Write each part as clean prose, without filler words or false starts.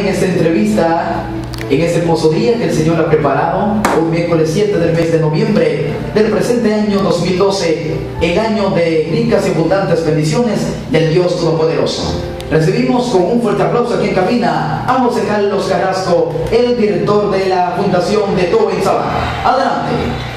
esta entrevista, en este hermoso día que el Señor ha preparado, un miércoles 7 del mes de noviembre del presente año 2012, el año de ricas y abundantes bendiciones del Dios Todopoderoso. Recibimos con un fuerte aplauso aquí en cabina a José Carlos Carrasco, el director de la Fundación de Todo en Sabana. Adelante.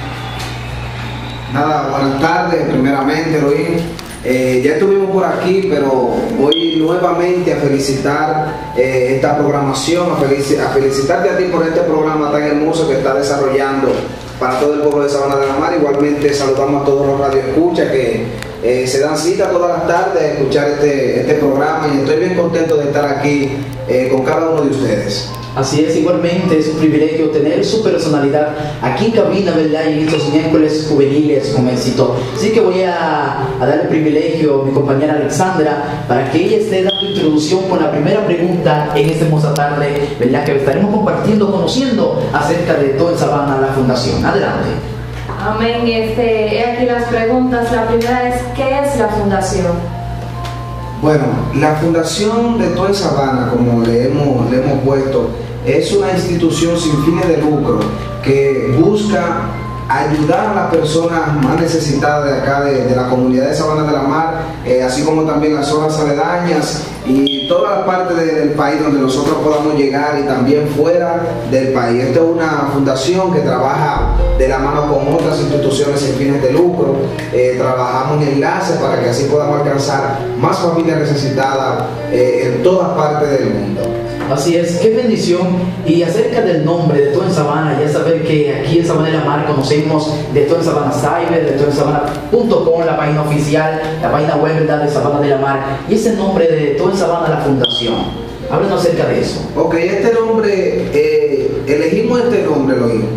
Nada, buenas tardes, primeramente, Elohim. Ya estuvimos por aquí, pero voy nuevamente a felicitar esta programación, a felicitarte a ti por este programa tan hermoso que está desarrollando para todo el pueblo de Sabana de la Mar. Igualmente saludamos a todos los radioescuchas que se dan cita todas las tardes a escuchar este programa, y estoy bien contento de estar aquí con cada uno de ustedes. Así es, igualmente es un privilegio tener su personalidad aquí en cabina, ¿verdad? Y en estos miércoles juveniles con éxito. Así que voy a dar el privilegio a mi compañera Alexandra para que ella esté dando introducción con la primera pregunta en esta hermosa tarde, ¿verdad? Que estaremos compartiendo, conociendo acerca de Todo en Sabana, la Fundación. Adelante. Amén. He aquí las preguntas. La primera es, ¿qué es la Fundación? Bueno, la Fundación de Todo en Sabana, como le hemos puesto, es una institución sin fines de lucro que busca ayudar a las personas más necesitadas de acá, de la comunidad de Sabana de la Mar, así como también las zonas aledañas y toda la parte del país donde nosotros podamos llegar, y también fuera del país. Esta es una fundación que trabaja de la mano con otras instituciones sin fines de lucro. Trabajamos en enlaces para que así podamos alcanzar más familias necesitadas en todas partes del mundo. Así es, qué bendición. Y acerca del nombre de Todo en Sabana, ya saber que aquí en Sabana de la Mar conocemos de Todo en Sabana Cyber, de todoensabana.com, la página oficial, la página web, ¿verdad?, de Sabana de la Mar, y ese nombre de Todo en Sabana, la Fundación. Háblenos acerca de eso. Ok, este nombre, elegimos este nombre,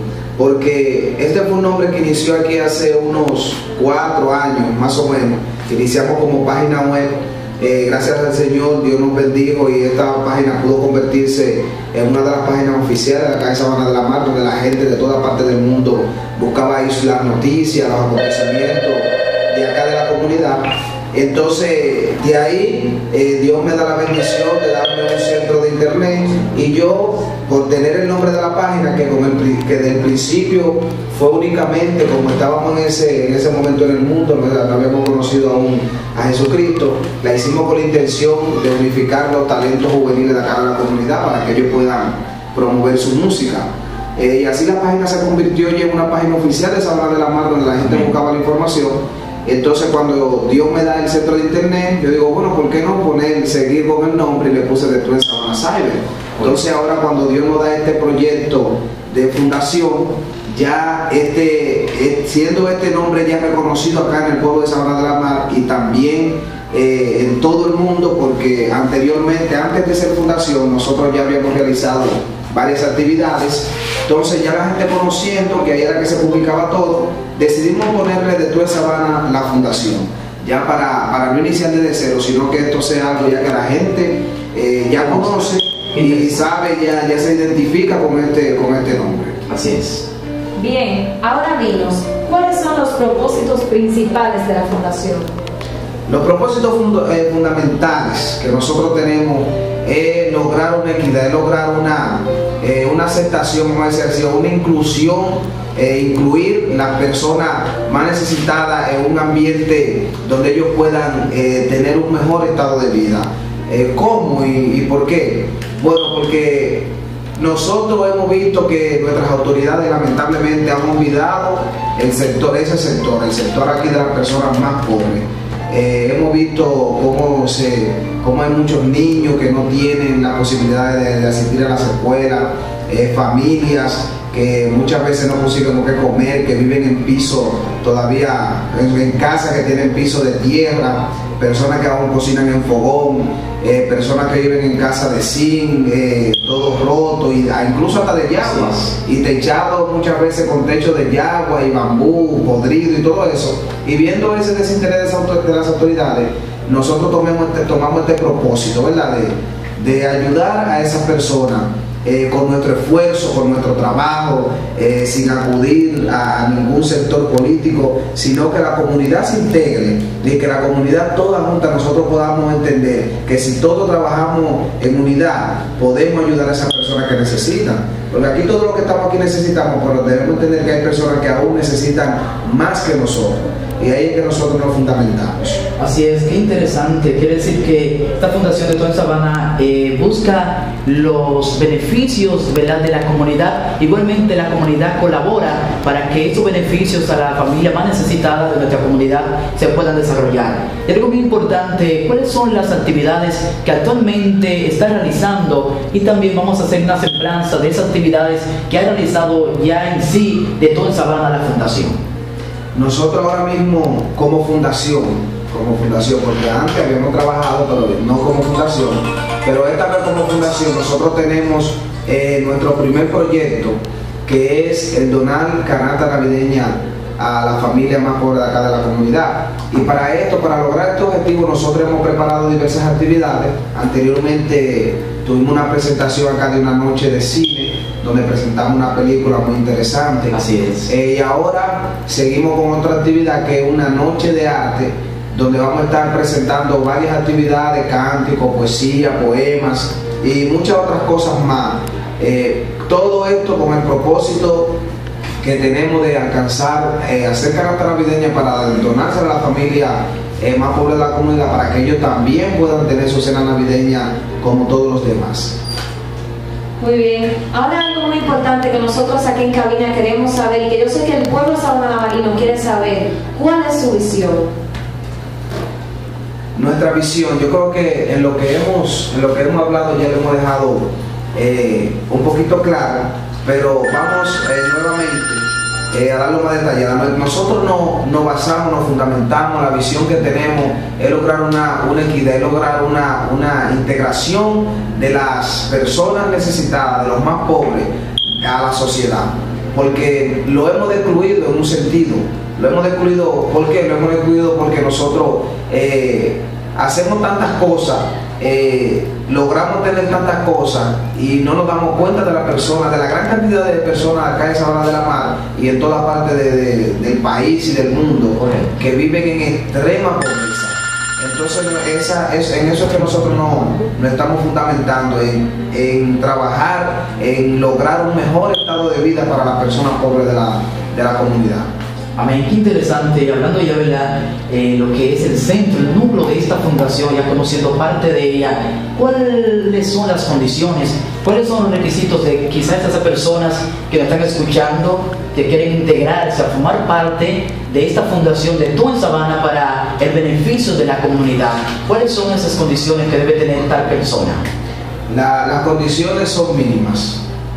porque este fue un nombre que inició aquí hace unos 4 años, más o menos. Iniciamos como página web. Gracias al Señor, Dios nos bendijo y esta página pudo convertirse en una de las páginas oficiales de acá en Sabana de la Mar, donde la gente de toda parte del mundo buscaba ahí las noticias, los acontecimientos de acá de la comunidad. Entonces, de ahí Dios me da la bendición de darme un centro de internet, y yo, por tener el nombre de la página, que desde el principio fue únicamente, como estábamos en ese momento en el mundo, no habíamos conocido aún a Jesucristo, la hicimos con la intención de unificar los talentos juveniles de acá de la comunidad para que ellos puedan promover su música. Y así la página se convirtió ya en una página oficial de Sabana de la Mar, donde la gente buscaba la información. Entonces, cuando Dios me da el centro de internet, yo digo, bueno, ¿por qué no seguir con el nombre? Y le puse de Todo en Sabana Cyber. Entonces, ahora cuando Dios nos da este proyecto de fundación, ya siendo este nombre ya reconocido acá en el pueblo de Sabana de la Mar, y también en todo el mundo, porque anteriormente, antes de ser fundación, nosotros ya habíamos realizado varias actividades. Entonces, ya la gente conociendo que ahí era que se publicaba todo, decidimos ponerle de Todo en Sabana la Fundación, ya para no iniciar desde cero, sino que esto sea algo ya que la gente ya conoce y sabe, ya se identifica con este nombre. Así es. Bien, ahora dinos, ¿cuáles son los propósitos principales de la Fundación? Los propósitos fundamentales que nosotros tenemos es lograr una equidad, es lograr una aceptación, vamos a decir así, una inclusión, incluir las personas más necesitadas en un ambiente donde ellos puedan tener un mejor estado de vida. ¿Cómo y por qué? Bueno, porque nosotros hemos visto que nuestras autoridades lamentablemente han olvidado el sector aquí de las personas más pobres. Hemos visto cómo hay muchos niños que no tienen la posibilidad de asistir a las escuelas, familias que muchas veces no consiguen qué comer, que viven en piso todavía, en casas que tienen piso de tierra, personas que aún cocinan en fogón, personas que viven en casa de zinc, todo roto, y incluso hasta de yagua, y techado muchas veces con techo de yagua y bambú podrido y todo eso. Y viendo ese desinterés de las autoridades, nosotros tomamos este propósito, ¿verdad?, de ayudar a esas personas con nuestro esfuerzo, con nuestro trabajo, sin acudir a ningún sector político, sino que la comunidad se integre y que la comunidad toda junta nosotros podamos entender que si todos trabajamos en unidad podemos ayudar a esas personas que necesitan, porque aquí todos los que estamos aquí necesitamos, pero debemos entender que hay personas que aún necesitan más que nosotros, y ahí es que nosotros nos fundamentamos. Así es, qué interesante. Quiere decir que esta Fundación de Todo en Sabana busca los beneficios, ¿verdad?, de la comunidad. Igualmente la comunidad colabora para que estos beneficios a la familia más necesitada de nuestra comunidad se puedan desarrollar. Y algo muy importante, ¿cuáles son las actividades que actualmente está realizando? Y también vamos a hacer una semblanza de esas actividades que ha realizado ya en sí de Todo en Sabana la Fundación. Nosotros ahora mismo como fundación, porque antes habíamos trabajado, pero no como fundación, pero esta vez como fundación nosotros tenemos nuestro primer proyecto, que es el donar canasta navideña a la familia más pobre de acá de la comunidad. Y para esto, para lograr este objetivo, nosotros hemos preparado diversas actividades. Anteriormente tuvimos una presentación acá de una noche de cine, donde presentamos una película muy interesante. Así es. Y ahora seguimos con otra actividad, que es una noche de arte, donde vamos a estar presentando varias actividades, cánticos, poesía, poemas y muchas otras cosas más. Todo esto con el propósito que tenemos de alcanzar, hacer canasta navideña para donársela a la familia más pobre de la comunidad, para que ellos también puedan tener su cena navideña como todos los demás. Muy bien. Ahora algo muy importante que nosotros aquí en cabina queremos saber, y que yo sé que el pueblo sabana-navarino quiere saber, ¿cuál es su visión? Nuestra visión, yo creo que en lo que hemos hablado ya lo hemos dejado un poquito claro, pero vamos nuevamente a darlo más detallado. Nosotros nos basamos, nos fundamentamos, la visión que tenemos es lograr una equidad, es lograr una integración de las personas necesitadas, de los más pobres, a la sociedad, porque lo hemos excluido en un sentido. Lo hemos excluido, ¿por qué? Lo hemos excluido porque nosotros hacemos tantas cosas, logramos tener tantas cosas y no nos damos cuenta de la persona, de la gran cantidad de personas acá en Sabana de la Mar y en toda parte del país y del mundo que viven en extrema pobreza. Entonces en eso es que nosotros nos estamos fundamentando, en trabajar, en lograr un mejor estado de vida para las personas pobres de la comunidad. Amén, qué interesante. Y hablando ya, ¿verdad?, lo que es el centro, el núcleo de esta fundación, ya conociendo parte de ella, ¿cuáles son las condiciones? ¿Cuáles son los requisitos de quizás esas personas que nos están escuchando, que quieren integrarse a formar parte de esta fundación de Todo en Sabana para el beneficio de la comunidad? ¿Cuáles son esas condiciones que debe tener tal persona? Las condiciones son mínimas.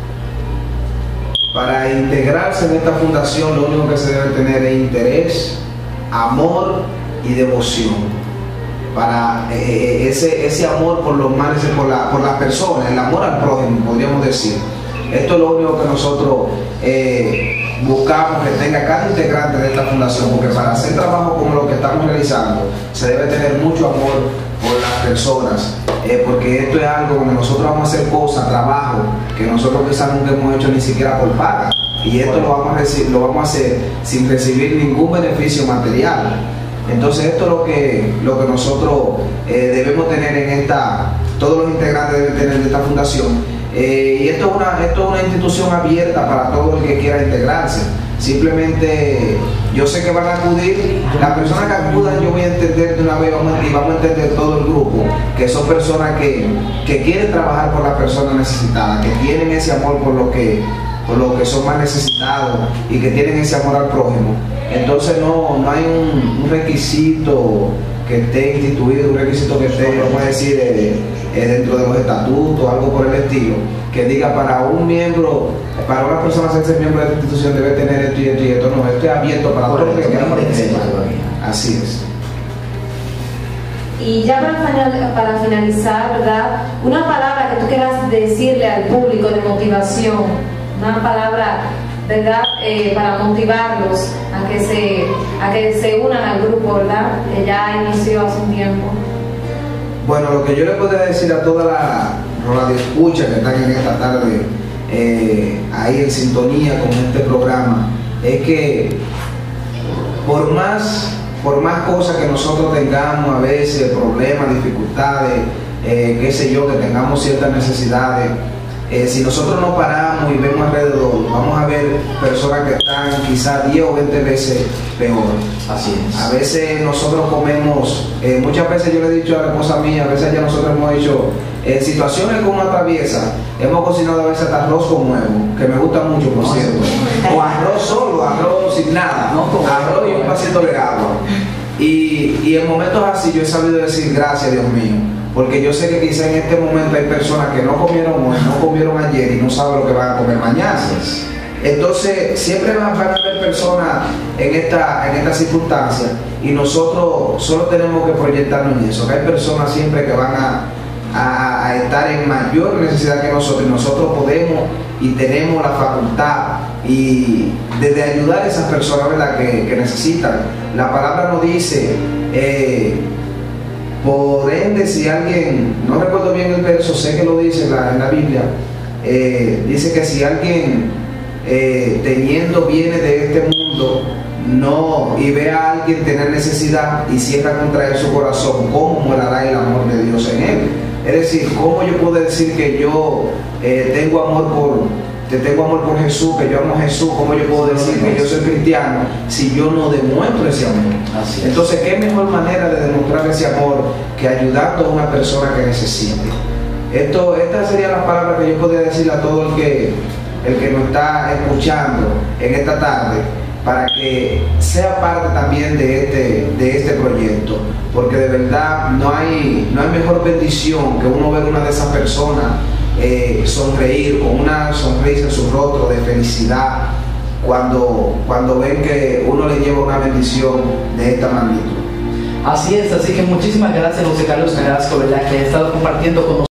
Para integrarse en esta fundación, lo único que se debe tener es interés, amor y devoción. Para ese amor por los males, por las personas, el amor al prójimo, podríamos decir. Esto es lo único que nosotros buscamos que tenga cada integrante de esta fundación, porque para hacer trabajo como lo que estamos realizando, se debe tener mucho amor por las personas, porque esto es algo donde nosotros vamos a hacer cosas, trabajo, que nosotros quizás nunca hemos hecho ni siquiera por paga, y esto lo vamos a hacer sin recibir ningún beneficio material. Entonces esto es lo que nosotros debemos tener todos los integrantes deben tener de esta fundación. Y esto es una institución abierta para todo el que quiera integrarse. Simplemente yo sé que van a acudir, las personas que acudan, yo voy a entender de una vez y vamos a entender todo el grupo, que son personas que quieren trabajar por las personas necesitadas, que tienen ese amor por lo que son más necesitados y que tienen ese amor al prójimo. Entonces no hay un requisito que esté instituido, un requisito que esté, vamos a decir, dentro de los estatutos, algo por el estilo, que diga para una persona ser miembro de esta institución debe tener esto y esto y esto. No, esto es abierto para todos los que quieran participar. Así es. Y ya para finalizar, ¿verdad?, una palabra que tú quieras decirle al público de motivación, una palabra, ¿verdad?, para motivarlos a que se unan al grupo, ¿verdad?, que ya inició hace un tiempo. Bueno, lo que yo le podría decir a toda radioescuchas que están en esta tarde ahí en sintonía con este programa, es que por más cosas que nosotros tengamos a veces, problemas, dificultades, qué sé yo, que tengamos ciertas necesidades, si nosotros nos paramos y vemos alrededor, vamos a ver personas que están quizás 10 o 20 veces peor. Así es. A veces nosotros comemos, muchas veces yo le he dicho a la esposa mía, a veces ya nosotros hemos hecho situaciones como una traviesa, hemos cocinado a veces hasta arroz con huevo, que me gusta mucho, por cierto, o arroz solo, arroz sin nada, arroz y un vasito de agua. Y en momentos así yo he sabido decir gracias, Dios mío, porque yo sé que quizá en este momento hay personas que no comieron hoy, no comieron ayer y no saben lo que van a comer mañana. Entonces siempre van a haber personas en esta circunstancia, y nosotros solo tenemos que proyectarnos en eso, que hay personas siempre que van a estar en mayor necesidad que nosotros, y nosotros podemos y tenemos la facultad y de ayudar a esas personas, ¿verdad?, que necesitan. La palabra nos dice, por ende, si alguien, no recuerdo bien el verso, sé que lo dice en la Biblia, dice que si alguien teniendo bienes de este mundo y ve a alguien tener necesidad y cierra contra él su corazón, ¿cómo morará el amor de Dios en él? Es decir, ¿cómo yo puedo decir que yo tengo amor por Jesús, que yo amo a Jesús? ¿Cómo yo puedo decir que yo soy cristiano si yo no demuestro ese amor? Entonces, ¿qué mejor manera de demostrar ese amor que ayudando a una persona que necesite? Estas serían las palabras que yo podría decirle a todo el que nos está escuchando en esta tarde, para que sea parte también de este proyecto, porque de verdad no hay mejor bendición que uno ver una de esas personas sonreír con una sonrisa en su rostro de felicidad cuando ven que uno le lleva una bendición de esta magnitud. Así es, así que muchísimas gracias, José Carlos Carrasco, ¿verdad?, que ha estado compartiendo con nosotros.